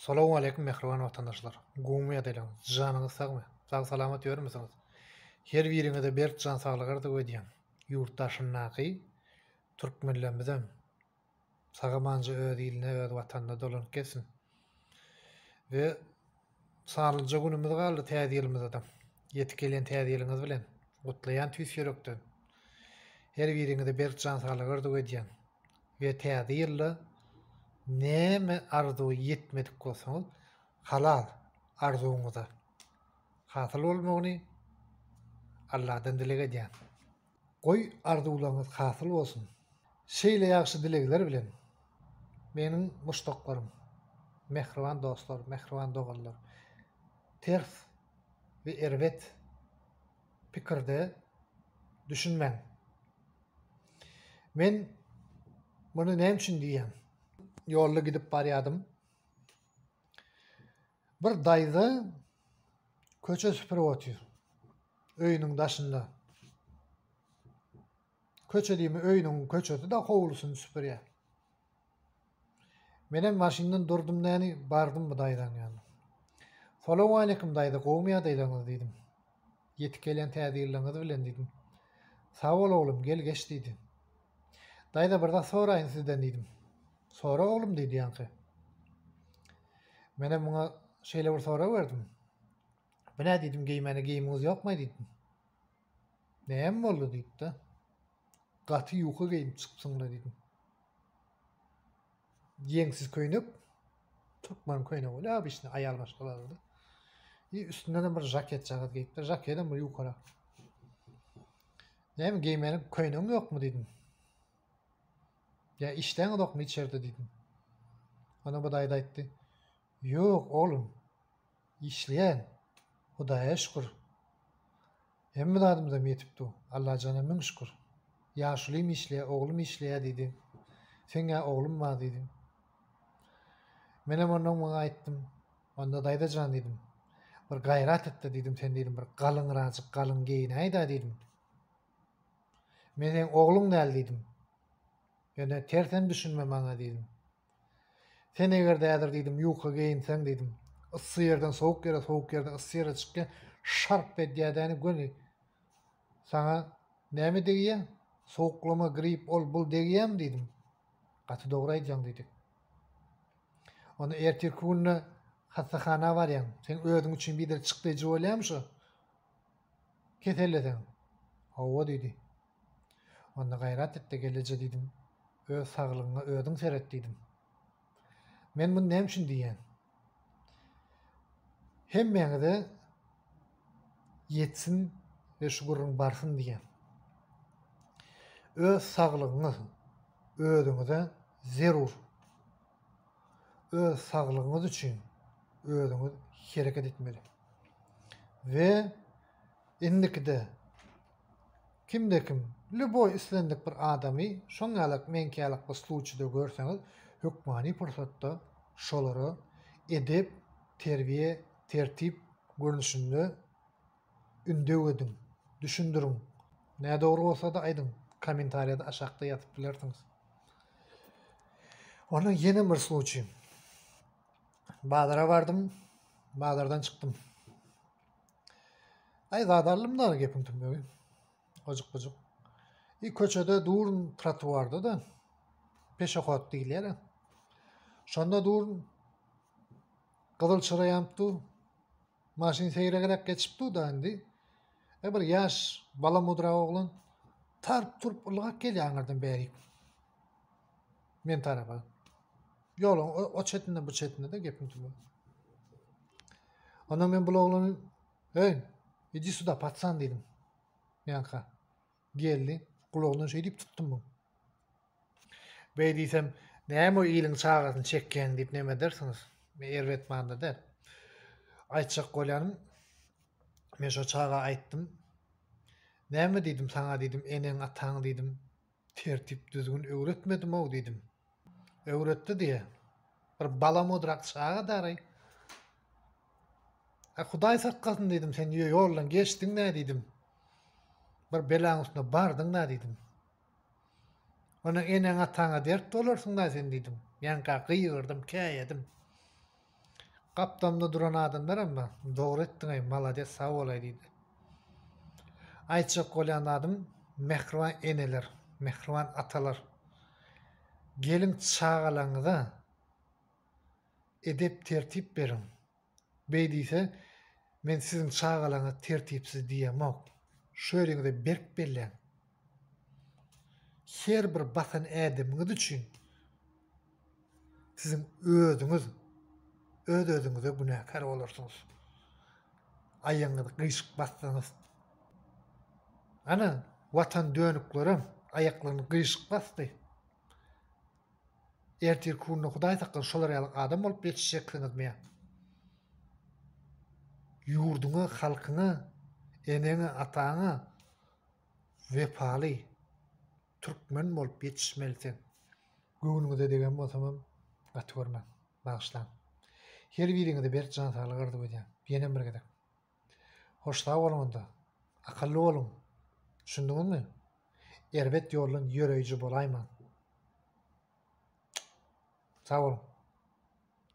Salamu alaikum mehriban vatandaşlar. Gumuya dilen, canınız sağmı? Sağ salamat görmüsünüz? Her birinize berk can sağlıqarda ödeyem. Yurttaşynnaky türkmenlerimizem sagamanca öz iline, öz vatanda dolanıp gelsin. Ve sağlıca günümüz galdy täze adam. Yetip gelen täze bilen gutlayan tüýs ýörekden. Her birinize berk can sağlıqarda ödeyem. Ve täze ýylda näme arzuwy ýetmedik bolsaňyz halal arzuwuňyza hasyl bolmagyny Allahdan dilek edýän. Goý arzuwlaryňyz hasyl bolsun. Şeýle ýagşy dilekler bilen meniň muştaklarym, mehriban dostlar, mehriban dogallar ters we erwet pikirde düşünmäň. Men muny näme üçin diýýän? Ýolda gidip barýadym. Bir daýza köçe süpürip otýar. Öýüniň daşynda. Köçe diýme, öýüniň köçesi da howlusyny süpürýär. Menem maşyndan durdum näni bardym bu daýdan ýaly. Salamu alaikum daýda, gowmya daýlaňyz diýdim. Ýetip gelen täze bilen diýdim. Sag bol oglum, gel geç diýdi. Daýda birde soraýyn sizden diýdim. Sora oglum diýdi ýanky. Menem muňa şeýle bir sora berdim. Bine diýdim, giýmeni giýimiňiz ýokmy diýdim. Näme boldy diýdi. Gaty ýuka giýip çypsyňlar diýdim. Ýeňsiz köýnep, türkmen köýnep bol, abişni aýal başgalardy. Üstünden bir jaket çagat giýipdi, jaketem bir ýukara. Näme giýmeni köýnüň ýokmy diýdim. Ya işten dokmy içeride diýdim. Ana bu daýda aýtdy. Ýok oğlum, işleýän. Hudaýa şükür. Hemme dadymda ýetipdi. Allah jana ming şükür. Ýaşulym işleýär, oglum işleýär diýdi. Seňe oglum bar diýdim. Menem onuň muňa aýtdym. Onda daýda jan diýdim. Bir gaýrat etdi diýdim, sen diýdim bir galyň razyk, galyň geýin aýda diýdim. Meniň oglum näl diýdim. Ýöne tersen düşünme maňa diýdim. Sen eger dädir diýdim, ýuka geýinseň diýdim. Issy ýerden sowuk ýerden issy ýere çykýan şarp edýädäni göni. Saňa näme diýýär? Sowuklama, grip ol bul diýýärmi diýdim. Gaty dogry aýtjaň diýdi. Onu erteki günü hastahana barýan. Sen özüň üçin bir der çykdyjy bolýamşy? Ketellesen. Hawa diýdi. Onda gaýrat etdi gelije diýdim. Öz saglygyňa özüň seret diýdim. Men muny näme üçin diýýän? Hemmeňize ýetsin we şükürüň barsyn diýýän. Öz saglygyňyz özüňize zerur. Öz saglygyňyz üçin özüňiz hereket etmeli. Ve indikide kimde kim lüboy islendik bir adamy şoňalyk menkälik bir sluçyda görseňiz hukmany pursatda şolary edep, terbiýe, tertip görnüşinde ündep edin, düşündürün. Näde dogry bolsa da aýdyň, kommentariýada aşakda ýazyp bilersiňiz. Ona ýene bir sluçy. Badara bardym, badardan çykdym. Ay zadarlymlar gepim tümlegi. Ojuk. Köçede durun trotuarda da peşahot diýilýär. Şonda durun gyzyl çıraýampdy. Maşyn seýregerek geçipdi da indi. Bir ýaş bala mudra oglan tarp turup ulgap gelýär aňardan bäri. Men tarafa. Ýolun o çetinde bu çetinde de gepim tümlegi. Ona men bu oglany, "Hey, idi suda patsan" diýdim. Ýanka geldi, kulağından şey deyip tuttum bu. Bey diysem, näme o ýylyň çagasyny çekken diýip näme dersiniz? Men erwet manda der. Aýtjak bolýanym, men şo çaga aýtdym. Näme diýdim saňa diýdim, eneň ataň diýdim, tertip düzgün öwretmedim o diýdim. Öwretdi diýe. Bir bala modrak çaga daray. Hudaý saklasyn diýdim, sen ýoldan geçdiň näme diýdim. Bir belaň üstüne bardyň da diýdim. Ona eneň ataňa dert bolarsyň da sen diýdim. Ýanka gyýyrdım, käýedim. Kaptamda duran adamlar ama doğru ettin ay malades sağ olay deydi. Aytjak bolan adam mehriban eneler, mehriban atalar. Gelin çağalaňyza edep tertip berin. Beýdise men sizin çağalaňa tertipsiz diýemok. Şöýleňizde berk belleň. Her bir basan ädemiňiz üçin sizin özüňize günäkar bolarsyňyz. Aýaňyzy gyşyk bassaňyz. Ana watan dönüklerim aýaklaryny gyşyk bastı. Ertir kurnu Hudaý sakyn şolar ýaly adam bolup ýetişjekdiňiz mi? Ýurduňa, halkyňa, eneňe, ataňa wepaly türkmen bolup ýetişmelisin. Göwnüňize degen bolsam gaty görmän, bagyşlan. Her biriňize bir can saglyk arzuw edýän. Ýene bir gedek. Hoşda bolanda, akylly bolun. Düşündiňizmi? Erbet ýolun ýöreýiji bolaýman. Sağ olun.